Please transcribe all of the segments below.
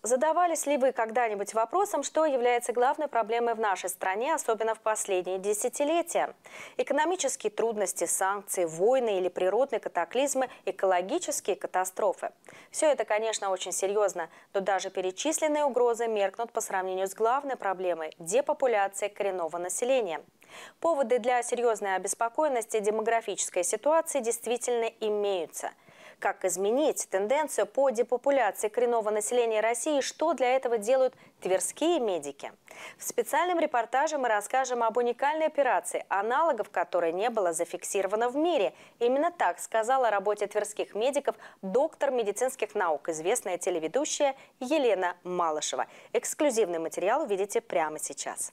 Задавались ли вы когда-нибудь вопросом, что является главной проблемой в нашей стране, особенно в последние десятилетия? Экономические трудности, санкции, войны или природные катаклизмы, экологические катастрофы. Все это, конечно, очень серьезно, но даже перечисленные угрозы меркнут по сравнению с главной проблемой – депопуляцией коренного населения. Поводы для серьезной обеспокоенности демографической ситуации действительно имеются. Как изменить тенденцию по депопуляции коренного населения России и что для этого делают тверские медики? В специальном репортаже мы расскажем об уникальной операции, аналогов которой не было зафиксировано в мире. Именно так сказала о работе тверских медиков доктор медицинских наук, известная телеведущая Елена Малышева. Эксклюзивный материал увидите прямо сейчас.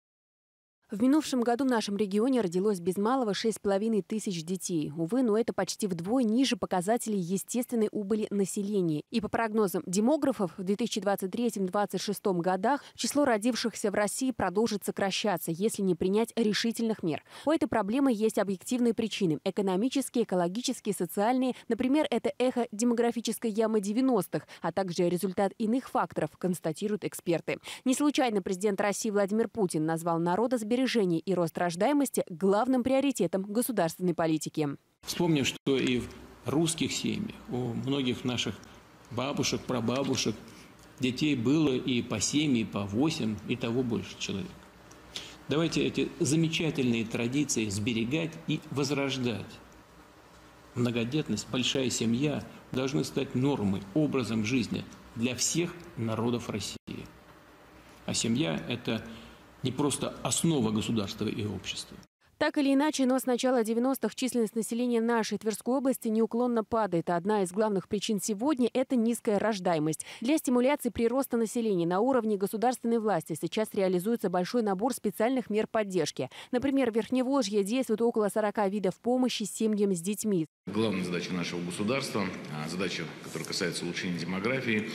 В минувшем году в нашем регионе родилось без малого 6,5 тысяч детей. Увы, но это почти вдвое ниже показателей естественной убыли населения. И по прогнозам демографов, в 2023-2026 годах число родившихся в России продолжит сокращаться, если не принять решительных мер. У этой проблемы есть объективные причины – экономические, экологические, социальные. Например, это эхо демографической ямы 90-х, а также результат иных факторов, констатируют эксперты. Не случайно президент России Владимир Путин назвал народосбережение и рост рождаемости главным приоритетом государственной политики. Вспомним, что и в русских семьях у многих наших бабушек, прабабушек детей было и по 7, и по 8, и того больше человек. Давайте эти замечательные традиции сберегать и возрождать. Многодетность, большая семья должны стать нормой, образом жизни для всех народов России. А семья – это не просто основа государства и общества. Так или иначе, но с начала 90-х численность населения нашей Тверской области неуклонно падает. Одна из главных причин сегодня – это низкая рождаемость. Для стимуляции прироста населения на уровне государственной власти сейчас реализуется большой набор специальных мер поддержки. Например, в Верхневолжье действует около 40 видов помощи семьям с детьми. Главная задача нашего государства, задача, которая касается улучшения демографии,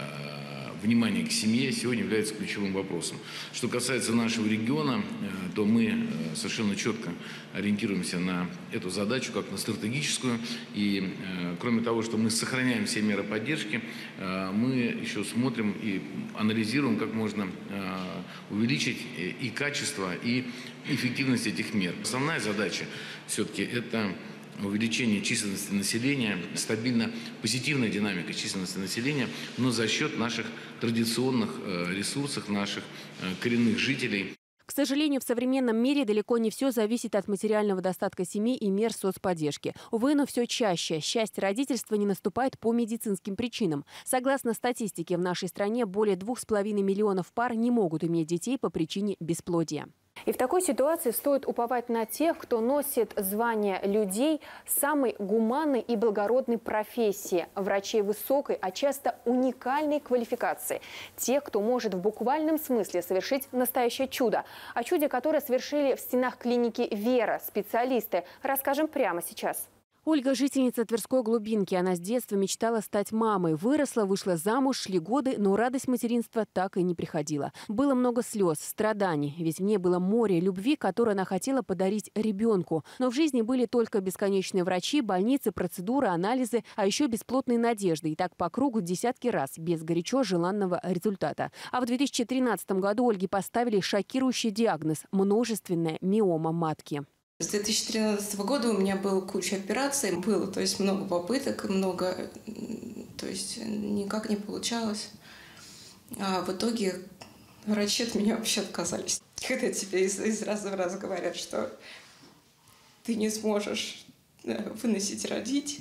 внимание к семье сегодня является ключевым вопросом. Что касается нашего региона, то мы совершенно четко ориентируемся на эту задачу как на стратегическую. И кроме того, что мы сохраняем все меры поддержки, мы еще смотрим и анализируем, как можно увеличить и качество, и эффективность этих мер. Основная задача все-таки это увеличение численности населения, стабильно позитивная динамика численности населения, но за счет наших традиционных ресурсов, наших коренных жителей. К сожалению, в современном мире далеко не все зависит от материального достатка семей и мер соцподдержки. Увы, но все чаще счастье родительства не наступает по медицинским причинам. Согласно статистике, в нашей стране более 2,5 миллионов пар не могут иметь детей по причине бесплодия. И в такой ситуации стоит уповать на тех, кто носит звание людей самой гуманной и благородной профессии, врачей высокой, а часто уникальной квалификации. Тех, кто может в буквальном смысле совершить настоящее чудо. О чуде, которое совершили в стенах клиники «Вера» специалисты, расскажем прямо сейчас. Ольга – жительница Тверской глубинки. Она с детства мечтала стать мамой. Выросла, вышла замуж, шли годы, но радость материнства так и не приходила. Было много слез, страданий, ведь в ней было море любви, которое она хотела подарить ребенку. Но в жизни были только бесконечные врачи, больницы, процедуры, анализы, а еще бесплодные надежды. И так по кругу десятки раз, без горячо желанного результата. А в 2013 году Ольге поставили шокирующий диагноз – множественная миома матки. С 2013 года у меня было куча операций, было, то есть много попыток, много, то есть никак не получалось. А в итоге врачи от меня вообще отказались. Когда тебе из раза в раз говорят, что ты не сможешь выносить, родить,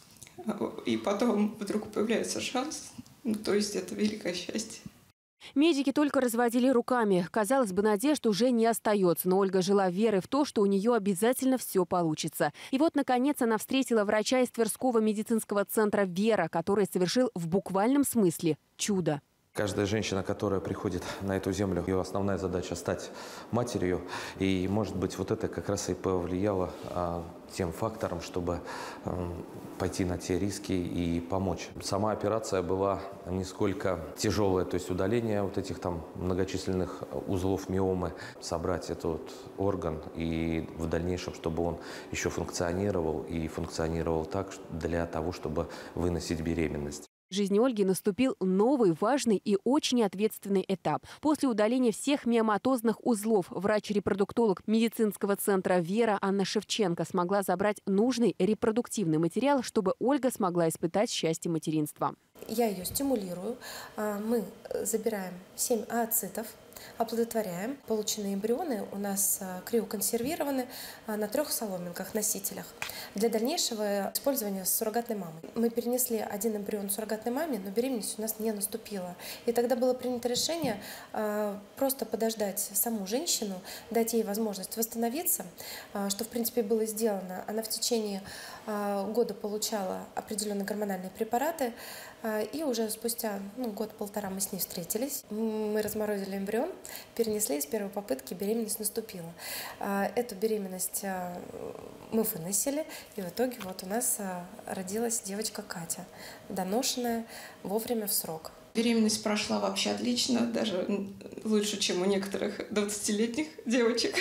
и потом вдруг появляется шанс, то есть это великое счастье. Медики только разводили руками. Казалось бы, надежд уже не остается. Но Ольга жила верой в то, что у нее обязательно все получится. И вот, наконец, она встретила врача из Тверского медицинского центра «Вера», который совершил в буквальном смысле чудо. Каждая женщина, которая приходит на эту землю, ее основная задача – стать матерью. И, может быть, вот это как раз и повлияло тем фактором, чтобы пойти на те риски и помочь. Сама операция была не сколько тяжелая, то есть удаление вот этих там многочисленных узлов миомы, собрать этот орган и в дальнейшем, чтобы он еще функционировал и функционировал так для того, чтобы выносить беременность. В жизни Ольги наступил новый, важный и очень ответственный этап. После удаления всех миоматозных узлов врач-репродуктолог медицинского центра «Вера» Анна Шевченко смогла забрать нужный репродуктивный материал, чтобы Ольга смогла испытать счастье материнства. Я ее стимулирую. Мы забираем 7 ooцитов, оплодотворяем. Полученные эмбрионы у нас криоконсервированы на 3 соломинках-носителях для дальнейшего использования с суррогатной мамой. Мы перенесли 1 эмбрион суррогатной маме, но беременность у нас не наступила. И тогда было принято решение просто подождать саму женщину, дать ей возможность восстановиться, что в принципе было сделано. Она в течение года получала определенные гормональные препараты, и уже спустя год-полтора мы с ней встретились. Мы разморозили эмбрион, перенесли, с первой попытки беременность наступила. Эту беременность мы выносили, и в итоге вот у нас родилась девочка Катя, доношенная вовремя в срок. Беременность прошла вообще отлично, даже лучше, чем у некоторых 20-летних девочек.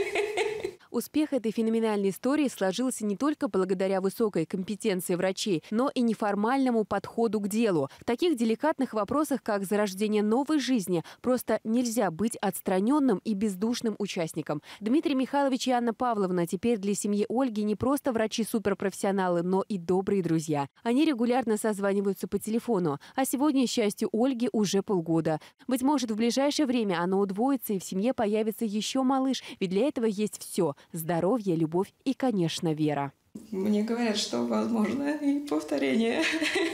Успех этой феноменальной истории сложился не только благодаря высокой компетенции врачей, но и неформальному подходу к делу. В таких деликатных вопросах, как зарождение новой жизни, просто нельзя быть отстраненным и бездушным участником. Дмитрий Михайлович и Анна Павловна теперь для семьи Ольги не просто врачи-суперпрофессионалы, но и добрые друзья. Они регулярно созваниваются по телефону. А сегодня счастью Ольги уже полгода. Быть может, в ближайшее время оно удвоится, и в семье появится еще малыш, ведь для этого есть все – здоровье, любовь и, конечно, вера. Мне говорят, что возможно и повторение.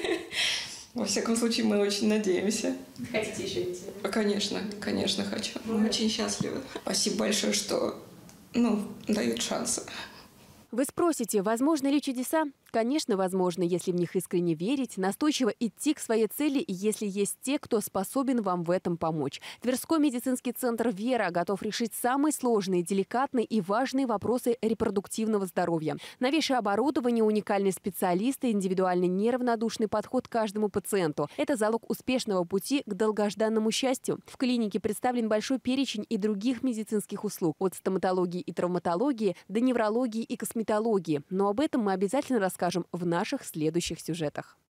Во всяком случае, мы очень надеемся. Хотите еще идти? Конечно, хочу. Мы очень счастливы. Спасибо большое, что дают шансы. Вы спросите, возможны ли чудеса? Конечно, возможно, если в них искренне верить, настойчиво идти к своей цели и если есть те, кто способен вам в этом помочь. Тверской медицинский центр «Вера» готов решить самые сложные, деликатные и важные вопросы репродуктивного здоровья. Новейшее оборудование, уникальные специалисты, индивидуальный неравнодушный подход к каждому пациенту – это залог успешного пути к долгожданному счастью. В клинике представлен большой перечень и других медицинских услуг – от стоматологии и травматологии до неврологии и косметологии. Но об этом мы обязательно расскажем в наших следующих сюжетах.